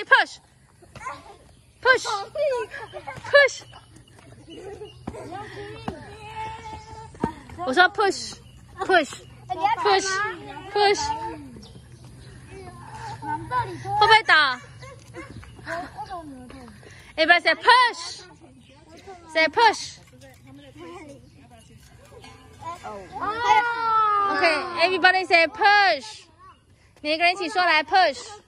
Everybody push. Push. Push. 我说 push. Push. Push. Push. 会不会倒 ？Everybody say push. Say push. Okay, everybody say push. 每个人一起说来 push。